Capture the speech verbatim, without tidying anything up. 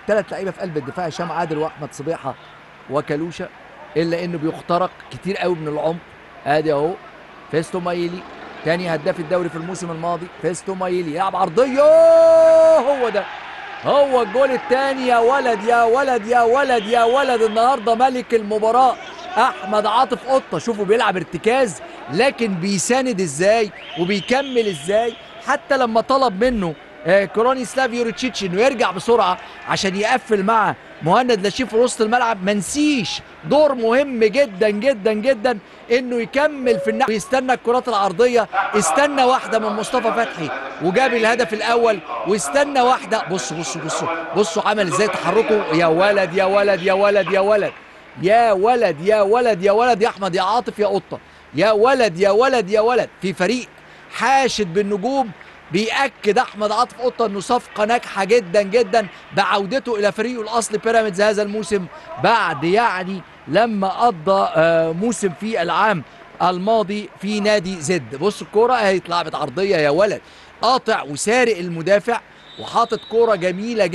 ثلاث لعيبه في قلب الدفاع، هشام عادل واحمد صبيحه وكلوشه، الا انه بيخترق كتير قوي من العمق. ادي اهو فيستو مايلي تاني هداف الدوري في الموسم الماضي. فيستو مايلي يلعب عرضيه، هو ده هو الجول الثاني. يا ولد يا ولد يا ولد يا ولد، النهارده ملك المباراه احمد عاطف قطه. شوفوا بيلعب ارتكاز لكن بيساند ازاي وبيكمل ازاي، حتى لما طلب منه آه كرونيسلاف يوريتشيتش انه يرجع بسرعه عشان يقفل مع مهند لاشين في وسط الملعب، ما نسيش دور مهم جدا جدا جدا انه يكمل في الناحيه ويستنى الكرات العرضيه. استنى واحده من مصطفى فتحي وجاب الهدف الاول، واستنى واحده. بصوا بصوا بصوا بصوا عمل ازاي تحركه. يا ولد يا ولد يا ولد يا ولد يا ولد يا ولد يا ولد يا احمد يا عاطف يا قطه. يا ولد يا ولد يا ولد، في فريق حاشد بالنجوم بيأكد احمد عاطف قطه انه صفقه ناجحه جدا جدا بعودته الى فريقه الاصلي بيراميدز هذا الموسم، بعد يعني لما قضى موسم في العام الماضي في نادي زد. بص الكوره اهي اتلعبت عرضيه، يا ولد قاطع وسارق المدافع وحاطط كوره جميله جدا.